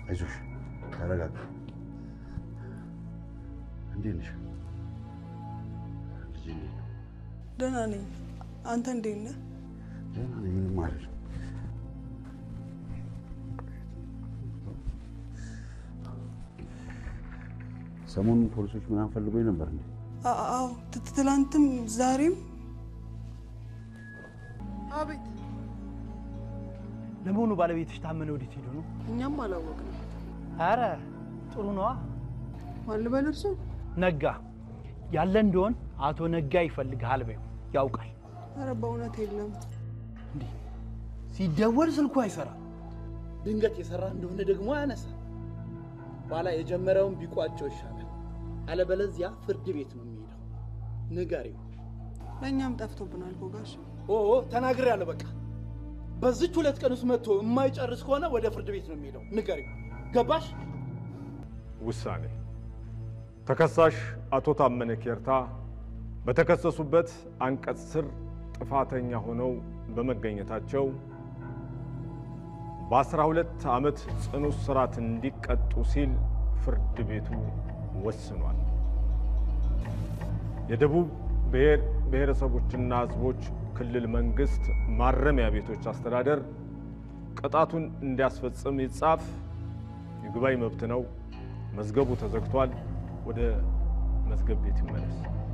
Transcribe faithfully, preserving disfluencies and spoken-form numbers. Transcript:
አይዞሽ ተረጋጋ እንዴት ነሽ ልጄ ደህና ነኝ አንተ እንዴት ነህ ደህና ነኝ ምንም አይደለም ሰሞኑን ፖሊሶች ምናምን ፈልገው ነበር እንዴ አዎ ትላንትም ዛሬም አቤት ለሞኑ ባለቤትሽ ታመነ ወዲት ሄዶ ነው እኛም አላወቅንም አረ ጥሩ ነው ማን በለርሱ ነጋ ያለ እንደሆን አቶ ነጋ ይፈልጋል በዩ ያውቃል አረ በእውነት የለም እንዴ ሲደወል ስልኩ አይሰራ ድንገት የሰራ እንደሆነ ደግሞ ያነሳ ባላ የጀመረውን ቢቋጨው ይሻላል አለበለዚያ ፍርድ ቤት ነው የሚሄደው ንገሪው ለኛም ጠፍቶብናል ጎጋሽ ኦ ተናግሬያለሁ በቃ በዚህ ሁለት ቀን ውስጥ መጥቶ የማይጨርስ ከሆነ ወደ ፍርድ ቤት ነው የሚሄደው ንገሪው ገባሽ ውሳኔ ተከሳሽ አቶ ታመነ ኬርታ በተከሰሱበት አንቀጽ ስር ጥፋተኛ ሆነው በመገኘታቸው በአስራ ሁለት ዓመት ጽኑ እስራት እንዲቀጡ ሲል ፍርድ ቤቱ ወስኗል። የደቡብ ብሔር ብሔረሰቦችና ሕዝቦች ክልል መንግስት ማረሚያ ቤቶች አስተዳደር ቅጣቱን እንዲያስፈጽም ይጻፍ። ይግባኝ መብት ነው። መዝገቡ ተዘግቷል። ወደ መዝገብ ቤት ይመለስ።